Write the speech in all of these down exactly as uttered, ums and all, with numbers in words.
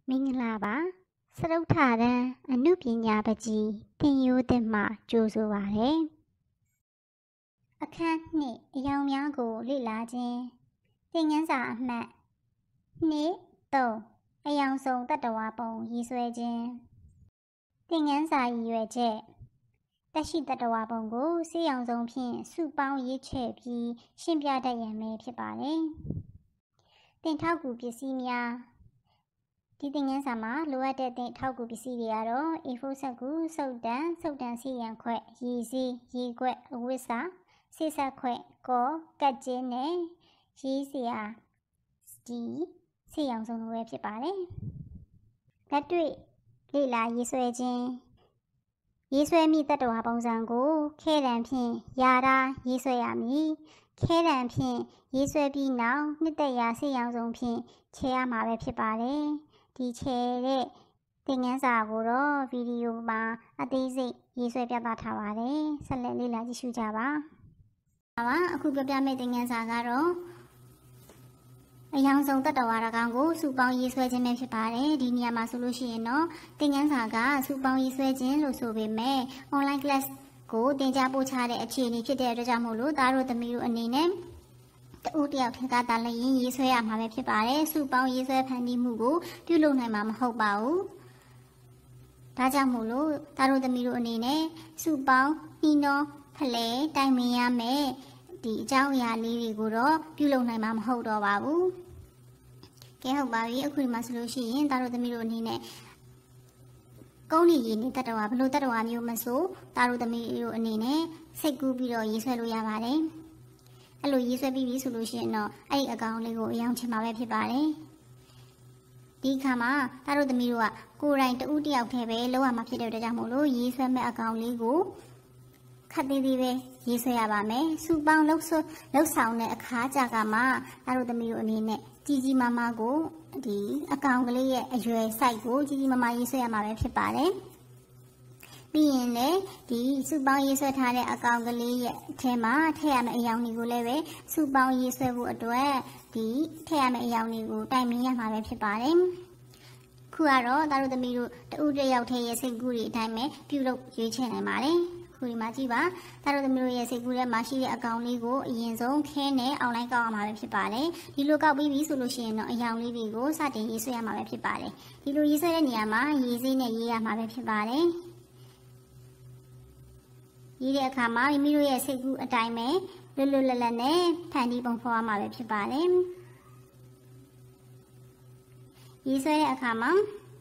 မင်္ဂလာပါစရုပ်ထာရန်အနုပညာပကြီးတင်ယိုးတင်မှကြိုဆိုပါရယ်အခန်းနှစ်အယောင်များကိုလေ့လာခြင်းသင်ခန်းစာအမှတ်နှစ် သုံးအယောင်စုံတတ္တဝါပုံရေးဆွဲခြင်းသင်ခန်းစာရည်ရွယ်ချက်သက်ရှိတတ္တဝါပုံကိုစေးရောင်စုံဖြင့်စုပေါင်းရေးချဲ့ပြီးရှင်းပြတတ်ရန်ပဲဖြစ်ပါတယ်သင်ထောက်ကူပစ္စည်းများဒီသင်ခန်းစာမှာလိုအပ်တဲ့သင်ထောက်ကူပစ္စည်းတွေကတော့ အေ ဖိုး စက္ကူစုပ်တံစုပ်တံစီရန်ခွက်ရေစီးရေခွက်အဝတ်စာဆေးဆက်ခွက်ကောကတ်ကျင်းနဲ့ရေးစရာဒီဆေးရောင်စုံလိုပဲဖြစ်ပါတယ်လက်တွေ့လေ့လာရေးဆွဲခြင်းရေးဆွဲမိတတ္တဝါပုံစံကိုခဲတံဖြင့်ယာတာရေးဆွဲရမည်ခဲတံဖြင့်ရေးဆွဲပြီးနောက်နှစ်သက်ရာဆေးရောင်စုံဖြင့်ချဲရမှာပဲဖြစ်ပါတယ်ဒီချဲတဲ့သင်ခန်းစာကိုတော့ဗီဒီယိုမှာအသေးစိတ်ရေးဆွဲပြသထားပါတယ်ဆက်လက်လေ့လာကြည့်ရှုကြပါပါအခုပြပြမယ့်သင်ခန်းစာကတော့အယောင်စုံတတ္တဝါတကောင်ကိုစုပေါင်းရေးဆွဲခြင်းပဲဖြစ်ပါတယ်ဒီနေရာမှာဆိုလို့ရှိရင်တော့သင်ခန်းစာကစုပေါင်းရေးဆွဲခြင်းလို့ဆိုပေမဲ့ online class ကိုသင်ကြားပို့ချတဲ့အခြေအနေဖြစ်တဲ့အတွက်ကြောင့်မို့လို့သားတို့သမီးတို့အနေနဲ့တဦးတယောက်ထင်ကတာလည်းရေးဆွဲရမှာပဲဖြစ်ပါတယ်စုပေါင်းရေးဆွဲဖန်တီးမှုကိုပြုလုပ်နိုင်မှာမဟုတ်ပါဘူးဒါကြောင့်မို့လို့သားတို့သမီးတို့အနေနဲ့စုပေါင်းနှီးနှောဖလဲတိုင်ပင်ရမယ်ဒီအကြောင်းအရာလေးတွေကိုတော့ပြုလုပ်နိုင်မှာမဟုတ်တော့ပါဘူးကဲဟုတ်ပါပြီအခုဒီမှာဆိုလို့ရှိရင်သားတို့သမီးတို့အနေနဲ့ကုန်းနေရည်နေတတ္တဝါဘလို့တတ္တဝါမျိုးမဆိုသားတို့သမီးတို့အနေနဲ့စိတ်ကူးပြီးတော့ရေးဆွဲလို့ရပါတယ်အဲ့လိုရေးဆွဲပြီးပြီဆိုလို့ရှိရင်တော့အဲ့ဒီအကောင်လေးကိုအယောင်ချင်မှာပဲဖြစ်ပါတယ်ဒီခါမှာသားတို့သမီးတို့ကကိုယ်တိုင်တဦးတယောက်တည်းပဲလောက်ရမှာဖြစ်တဲ့အတွက်ကြောင့်မို့လို့ရေးဆွဲမဲ့အကောင်လေးကိုခက်သေးသေးပဲရေးဆွဲရပါမယ်စုပေါင်းလှုပ်ဆွလှုပ်ဆောင်တဲ့အခါကြာကမှသားတို့သမီးတို့အနေနဲ့ကြီးကြီးမားမားကိုဒီအကောင်ကလေးရဲ့အရွယ် size ကိုကြီးကြီးမားမားရေးဆွဲရမှာပဲဖြစ်ပါတယ်ပြီးရင်လေဒီစုပေါင်းရေးဆွဲထားတဲ့အကောင်ကလေးရဲ့အထဲမှာထည့်ရမယ့်အယောင်တွေကိုလည်းပဲစုပေါင်းရေးဆွဲဖို့အတွက်ဒီထည့်ရမယ့်အယောင်တွေကိုတိုင်ပင်ရမှာပဲဖြစ်ပါတယ်ခုကတော့သားတို့သမီးတို့တဦးတယောက်ထဲရဲ့စိတ်ကူးတွေအတိုင်းပဲပြုလုပ်ရွေးချယ်နိုင်ပါတယ်ခုဒီမှာကြည့်ပါသားတို့သမီးတို့ရဲ့စိတ်ကူးထဲမှာရှိတဲ့အကောင်လေးကိုအရင်ဆုံးခဲနဲ့အောက်လိုင်းကောက်ရမှာပဲဖြစ်ပါတယ်ဒီလိုကောက်ပြီးပြီဆိုလို့ရှိရင်တော့အယောင်လေးတွေကိုစတင်ရေးဆွဲရမှာပဲဖြစ်ပါတယ်ဒီလိုရေးဆွဲတဲ့နေရာမှာရေးစေးနဲ့ရေးရမှာပဲဖြစ်ပါတယ်ရေးတဲ့အခါမှာမိမိတို့ရဲ့စိတ်ကူးအတိုင်းပဲလွတ်လွတ်လပ်လပ်နဲ့ဖန်တီးပုံဖော်ရမှာပဲဖြစ်ပါတယ်ရေးဆွဲတဲ့အခါမှာ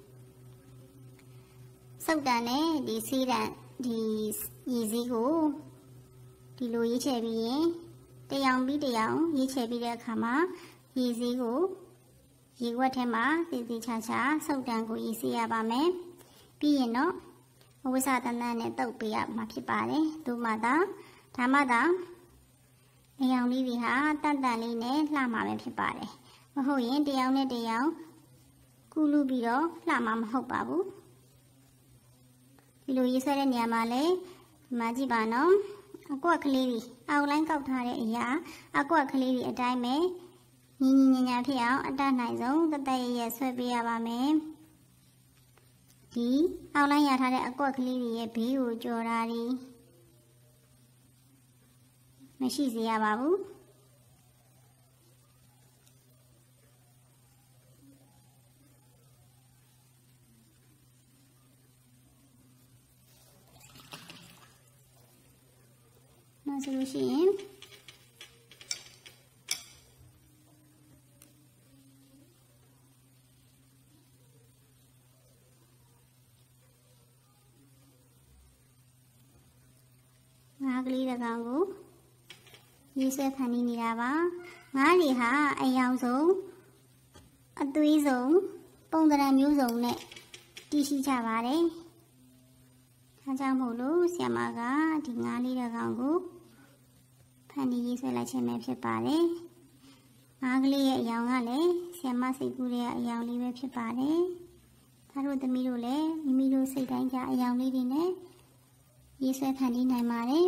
စုပ်တံနဲ့ဒီစီးတံဒီရည်စည်းကိုဒီလိုရေးချယ်ပြီးရင်တရောင်ပြီးတရောင်ရေးချယ်ပြီးတဲ့အခါမှာရည်စည်းကိုရေဝက်ထဲမှာတည်တည်ချာချာစုပ်တံကိုရေးစီရပါမယ်ပြီးရင်တော့အဝိစာတန်တန်နဲ့တုပ်ပေးရမှာဖြစ်ပါတယ်သူမှသာဒါမှသာအယောင်လေးတွေဟာတန်တန်လေးနဲ့လှမှာပဲဖြစ်ပါတယ်မဟုတ်ရင်တရောင်နဲ့တရောင်ကူးလူပြီးတော့လှမှာမဟုတ်ပါဘူးဒီလိုရေးဆွဲတဲ့နေရာမှာလည်းဒီမှာကြည့်ပါနော်အကွက်ကလေးတွေအောက်လိုင်းကောက်ထားတဲ့အရာအကွက်ကလေးတွေအတိုင်းပဲညီညီညာညာဖြစ်အောင်အတတ်နိုင်ဆုံးတသက်ရရဆွဲပေးရပါမယ်ဒီအောက်လိုင်းရထားတဲ့အကွက်ကလေးတွေရဲ့ဘေးကိုကြော်တာတွေမရှိစေရပါဘူးနောက်ဆိုလို့ရှိရင်ငါးကလေးတစ်ကောင်ကိုရေးဆွဲဖန်တီးနေတာပါငါးတွေဟာအယောင်ဆုံးအသွေးဆုံးပုံသဏ္ဍာန်မျိုးစုံနဲ့တည်ရှိကြပါတယ်ဒါကြောင့်မို့လို့ဆရာမကဒီငါးလေးတစ်ကောင်ကိုဖန်တီးရေးဆွဲလိုက်ခြင်းပဲဖြစ်ပါတယ်ငါးကလေးရဲ့အယောင်ကလည်းဆရာမစိတ်ကူးတဲ့အယောင်လေးပဲဖြစ်ပါတယ်ဒါတို့သမီးတို့လည်းမိမိတို့စိတ်တိုင်းကြအယောင်လေးတွေနဲ့ရေးဆွဲဖန်တီးနိုင်ပါတယ်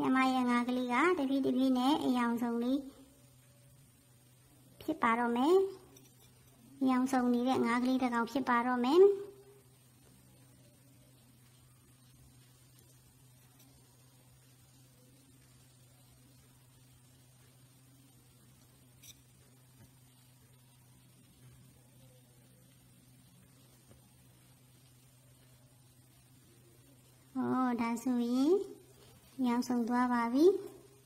အမရဲ့ငါးကလေးကတဖြည်းတဖြည်းနဲ့အယောင်ဆုံးလေးဖြစ်ပါတော့မယ်အယောင်ဆုံးနေတဲ့ငါးကလေးတစ်ကောင်ဖြစ်ပါတော့မယ်ဩဒါဆိုရင်ရောင်ဆုံးသွားပါပြီ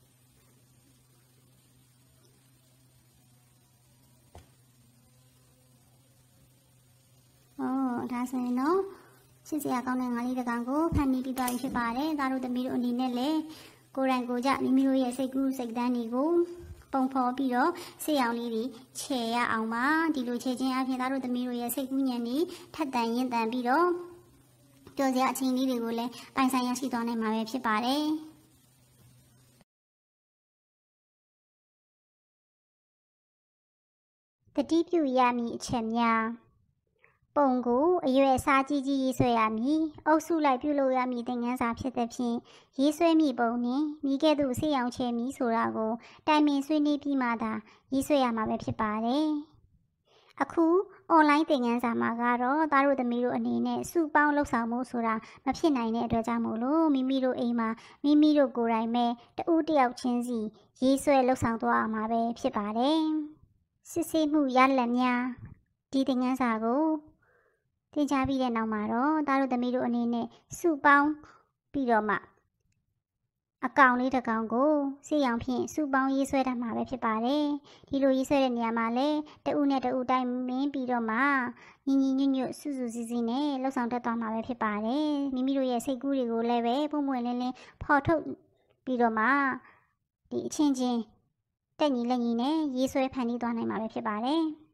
ဩဒါဆိုရင်တော့ချစ်စရာကောင်းတဲ့ငါးလေးတစ်ကောင်ကိုဖန်တီးပြီးသွားပြီဖြစ်ပါတယ်သားတို့သမီးတို့အနေနဲ့လည်းကိုယ်တိုင်ကိုယ်ကြမိမိတို့ရဲ့စိတ်ကူးစိတ်တန်းတွေကိုပုံဖော်ပြီးတော့စိတ်အောင်လေးတွေခြေရအောင်ပါဒီလိုခြေခြင်းအပြင်သားတို့သမီးတို့ရဲ့စိတ်ကူးဉာဏ်တွေထက်တန်ရင်တန်ပြီးတော့ကြော်စရာအချိန်လေးတွေကိုလည်းပိုင်ဆိုင်ရရှိသွားနိုင်မှာပဲဖြစ်ပါတယ်တတိပြုရမည်အချက်များပုံကိုအရွယ်အစားကြီးကြီးရေးဆွဲရမည်အုပ်စုလိုက်ပြုလုပ်ရမည်သင်ခန်းစာဖြစ်တဲ့ဖြင့်ရေးဆွဲမည်ပုံနှင့်မိကဲ့သို့ဆေးရောင်ချဲမည်ဆိုတာကိုတိုင်ပင်ဆွေးနွေးပြီးမှသာရေးဆွဲရမှာပဲဖြစ်ပါတယ်အခုအွန်လိုင်းသင်ခန်းစာမှာကတော့သားတို့သမီးတို့အနေနဲ့စုပေါင်းလှုပ်ဆောင်မှုဆိုတာမဖြစ်နိုင်တဲ့အတွက်ကြောင့်မို့လို့မိမိတို့အိမ်မှာမိမိတို့ကိုယ်တိုင်ပဲတဦးတယောက်ချင်းစီရေးဆွဲလှုပ်ဆောင်သွားအောင်မှာပဲဖြစ်ပါတယ်စစ်ဆေးမှုရလဒ်များဒီသင်ခန်းစာကိုသင်ကြားပြီးတဲ့နောက်မှာတော့သားတို့သမီးတို့အနေနဲ့စုပေါင်းပြီးတော့မှအကောင်လေးတစ်ကောင်ကိုဆေးရောင်ဖြင့်စုပေါင်းရေးဆွဲတတ်မှာပဲဖြစ်ပါတယ်ဒီလိုရေးဆွဲတဲ့နေရာမှာလည်းတဦးနဲ့တဦးတိုင်းမင်းပြီးတော့မှညီညီညွတ်ညွတ်စုစုစည်းစည်းနဲ့လှုပ်ဆောင်တတ်သွားမှာပဲဖြစ်ပါတယ်မိမိတို့ရဲ့စိတ်ကူးတွေကိုလည်းပဲပုံပွင့်လင်းလင်းဖော်ထုတ်ပြီးတော့မှဒီအချင်းချင်းတက်ညီလက်ညီနဲ့ရေးဆွဲဖန်တီးသွားနိုင်မှာပဲဖြစ်ပါတယ်